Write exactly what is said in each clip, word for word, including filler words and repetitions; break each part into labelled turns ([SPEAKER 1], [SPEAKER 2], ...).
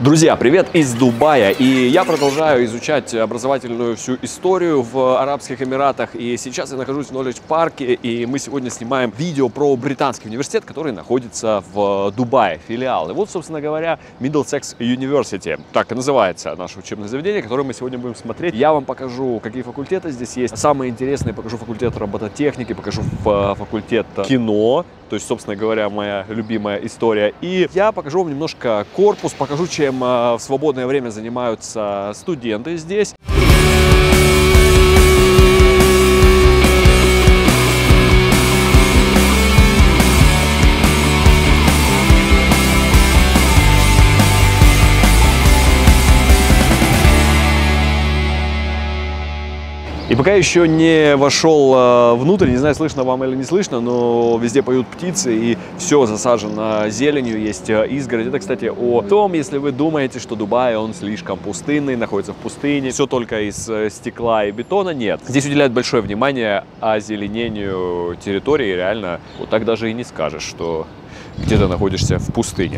[SPEAKER 1] Друзья, привет из Дубая, и я продолжаю изучать образовательную всю историю в Арабских Эмиратах, и сейчас я нахожусь в Knowledge парке, и мы сегодня снимаем видео про британский университет, который находится в Дубае, филиал. И вот, собственно говоря, Middlesex University, так и называется наше учебное заведение, которое мы сегодня будем смотреть. Я вам покажу, какие факультеты здесь есть. Самые интересные покажу факультет робототехники, покажу факультет кино. То есть, собственно говоря, моя любимая история. И я покажу вам немножко корпус, покажу, чем в свободное время занимаются студенты здесь. И пока еще не вошел внутрь, не знаю, слышно вам или не слышно, но везде поют птицы, и все засажено зеленью, есть изгородь. Это, кстати, о том, если вы думаете, что Дубай, он слишком пустынный, находится в пустыне, все только из стекла и бетона. Нет. Здесь уделяют большое внимание озеленению территории, реально, вот так даже и не скажешь, что где-то находишься в пустыне.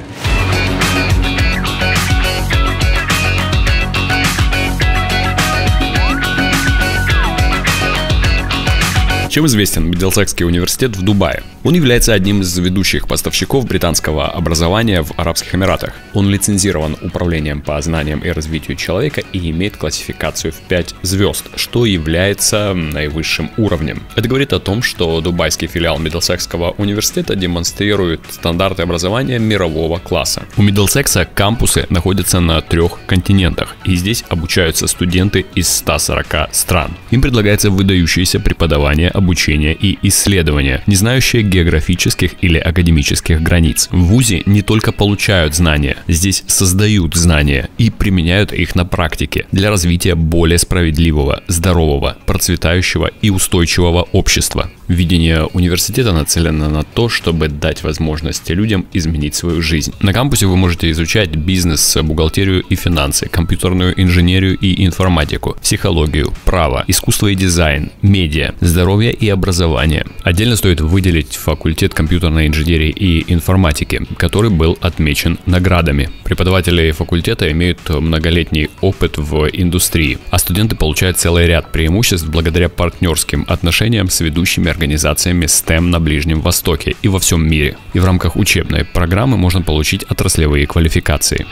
[SPEAKER 2] Чем известен Миддлсексский университет в Дубае? Он является одним из ведущих поставщиков британского образования в Арабских Эмиратах. Он лицензирован управлением по знаниям и развитию человека и имеет классификацию в пять звезд, что является наивысшим уровнем. Это говорит о том, что дубайский филиал Миддлсексского университета демонстрирует стандарты образования мирового класса. У Миддлсекса кампусы находятся на трех континентах, и здесь обучаются студенты из ста сорока стран. Им предлагается выдающееся преподавание, обучение и исследования, не знающие географических или академических границ. В вузе не только получают знания, здесь создают знания и применяют их на практике для развития более справедливого, здорового, процветающего и устойчивого общества. Видение университета нацелено на то, чтобы дать возможность людям изменить свою жизнь. На кампусе вы можете изучать бизнес, бухгалтерию и финансы, компьютерную инженерию и информатику, психологию, право, искусство и дизайн, медиа, здоровье и образование. Отдельно стоит выделить факультет компьютерной инженерии и информатики, который был отмечен наградами. Преподаватели факультета имеют многолетний опыт в индустрии, а студенты получают целый ряд преимуществ благодаря партнерским отношениям с ведущими организациями стэм на Ближнем Востоке и во всем мире. И в рамках учебной программы можно получить отраслевые квалификации.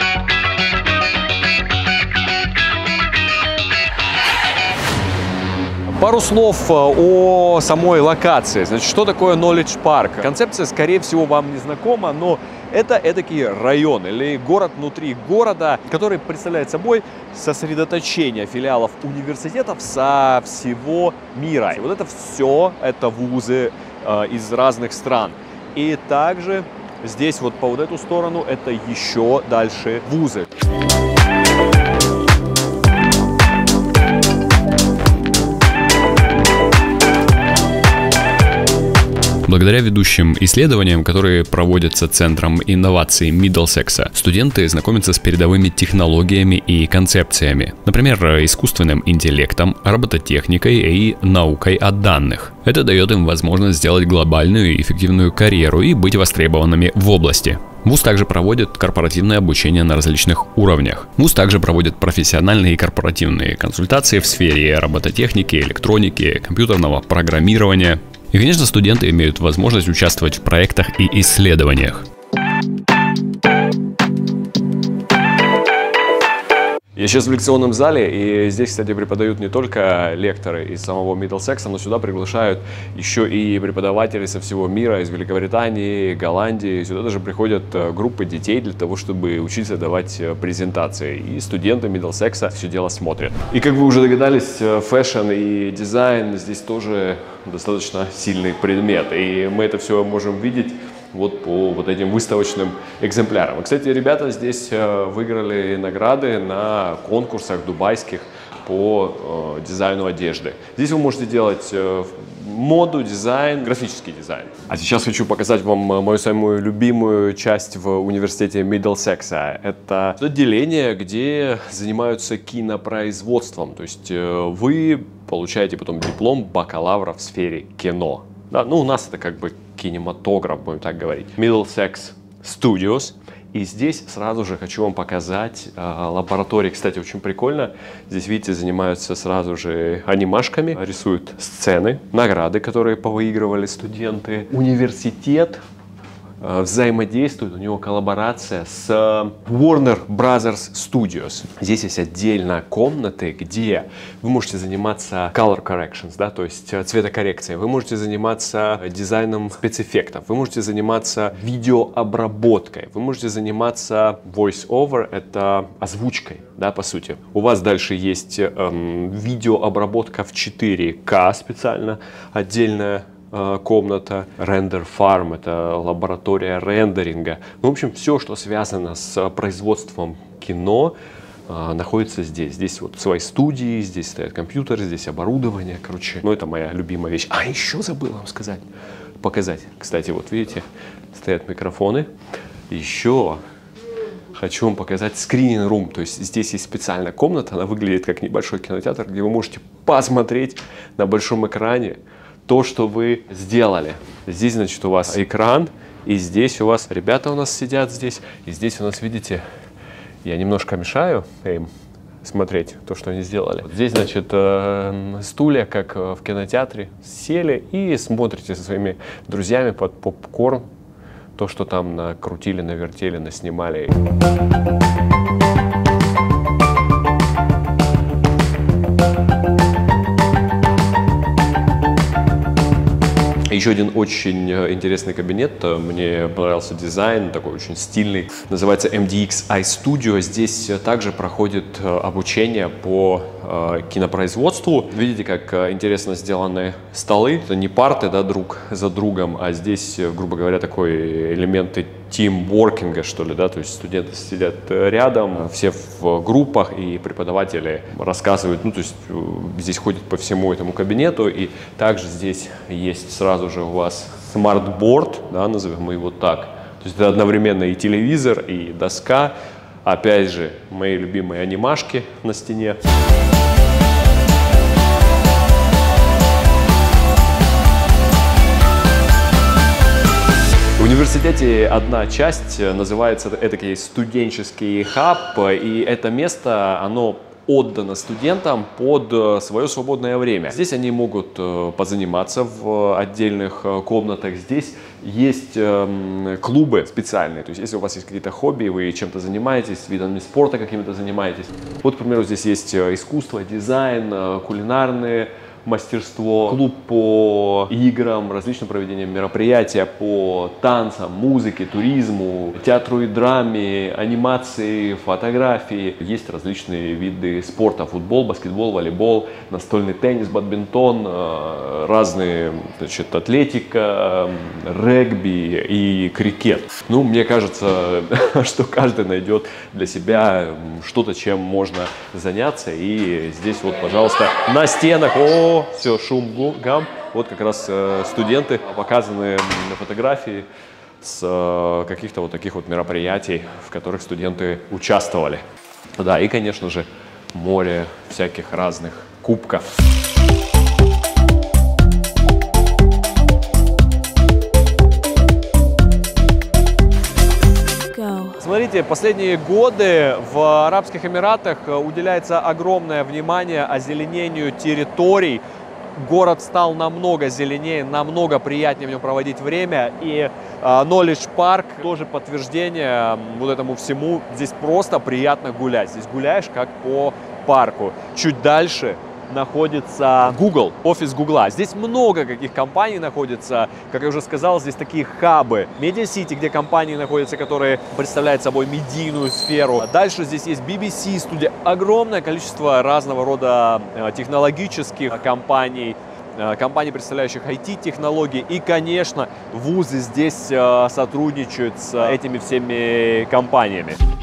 [SPEAKER 1] Пару слов о самой локации. Значит, что такое Knowledge парк? Концепция, скорее всего, вам не знакома, но это эдакий район или город внутри города, который представляет собой сосредоточение филиалов университетов со всего мира. И вот это все, это вузы э, из разных стран. И также здесь вот по вот эту сторону это еще дальше вузы.
[SPEAKER 2] Благодаря ведущим исследованиям, которые проводятся Центром инноваций Миддлсекса, студенты знакомятся с передовыми технологиями и концепциями, например, искусственным интеллектом, робототехникой и наукой о данных. Это дает им возможность сделать глобальную и эффективную карьеру и быть востребованными в области. Вуз также проводит корпоративное обучение на различных уровнях. Вуз также проводит профессиональные и корпоративные консультации в сфере робототехники, электроники, компьютерного программирования. И, конечно, студенты имеют возможность участвовать в проектах и исследованиях.
[SPEAKER 1] Я сейчас в лекционном зале, и здесь, кстати, преподают не только лекторы из самого Миддлсекса, но сюда приглашают еще и преподаватели со всего мира, из Великобритании, Голландии. Сюда даже приходят группы детей для того, чтобы учиться давать презентации. И студенты Миддлсекса все дело смотрят. И как вы уже догадались, фэшн и дизайн здесь тоже достаточно сильный предмет. И мы это все можем видеть вот по вот этим выставочным экземплярам. И, кстати, ребята здесь выиграли награды на конкурсах дубайских по э, дизайну одежды. Здесь вы можете делать э, моду, дизайн, графический дизайн. А сейчас хочу показать вам мою самую любимую часть в университете Миддлсекса. Это отделение, где занимаются кинопроизводством. То есть э, вы получаете потом диплом бакалавра в сфере кино. Да, ну, у нас это как бы кинематограф, будем так говорить. Middlesex Studios. И здесь сразу же хочу вам показать э, лаборатории. Кстати, очень прикольно. Здесь, видите, занимаются сразу же анимашками, рисуют сцены, награды, которые повыигрывали студенты. Университет взаимодействует, у него коллаборация с Warner Brothers Studios. Здесь есть отдельно комнаты, где вы можете заниматься color corrections, да, то есть цветокоррекцией, вы можете заниматься дизайном спецэффектов, вы можете заниматься видеообработкой, вы можете заниматься voice-over, это озвучкой, да, по сути. У вас дальше есть эм, видеообработка в четыре ка специально, отдельная комната, Render Farm, это лаборатория рендеринга. Ну, в общем, все, что связано с производством кино, находится здесь. Здесь вот свои студии, здесь стоят компьютеры, здесь оборудование, короче. Ну, это моя любимая вещь. А еще забыл вам сказать, показать. Кстати, вот видите, стоят микрофоны. Еще хочу вам показать screening room. То есть здесь есть специальная комната, она выглядит как небольшой кинотеатр, где вы можете посмотреть на большом экране то, что вы сделали. Здесь, значит, у вас экран, и здесь у вас ребята у нас сидят здесь, и здесь у нас, видите, я немножко мешаю им смотреть то, что они сделали. Вот здесь, значит, стулья, как в кинотеатре, сели и смотрите со своими друзьями под попкорн то, что там накрутили, навертели, наснимали. Еще один очень интересный кабинет, мне понравился дизайн, такой очень стильный, называется эм ди икс iStudio. Здесь также проходит обучение по кинопроизводству. Видите, как интересно сделаны столы. Это не парты, да, друг за другом, а здесь, грубо говоря, такой элементы тимворкинга, что ли, да, то есть студенты сидят рядом, все в группах, и преподаватели рассказывают, ну, то есть здесь ходят по всему этому кабинету, и также здесь есть сразу же у вас смартборд, да, назовем его так, то есть это одновременно и телевизор, и доска, опять же, мои любимые анимашки на стене. В университете одна часть называется этакий студенческий хаб, и это место, оно отдано студентам под свое свободное время. Здесь они могут позаниматься в отдельных комнатах. Здесь есть клубы специальные, то есть если у вас есть какие-то хобби, вы чем-то занимаетесь, видами спорта какими-то занимаетесь. Вот, к примеру, здесь есть искусство, дизайн, кулинарные мастерство, клуб по играм, различным проведениям мероприятия по танцам, музыке, туризму, театру и драме, анимации, фотографии. Есть различные виды спорта: футбол, баскетбол, волейбол, настольный теннис, бадминтон, разные, значит, атлетика, регби и крикет. Ну, мне кажется, что каждый найдет для себя что-то, чем можно заняться. И здесь вот, пожалуйста, на стенах, о, все, шум, гам. Вот как раз э, студенты показаны на фотографии с э, каких-то вот таких вот мероприятий, в которых студенты участвовали. Да, и, конечно же, море всяких разных кубков. Смотрите, последние годы в Арабских Эмиратах уделяется огромное внимание озеленению территорий. Город стал намного зеленее, намного приятнее в нем проводить время. И Knowledge Park тоже подтверждение вот этому всему. Здесь просто приятно гулять. Здесь гуляешь как по парку. Чуть дальше находится Google, офис Гугла. Здесь много каких компаний находится. Как я уже сказал, здесь такие хабы. Media City, где компании находятся, которые представляют собой медийную сферу. Дальше здесь есть би би си студия. Огромное количество разного рода технологических компаний, компаний, представляющих ай ти-технологии. И, конечно, вузы здесь сотрудничают с этими всеми компаниями.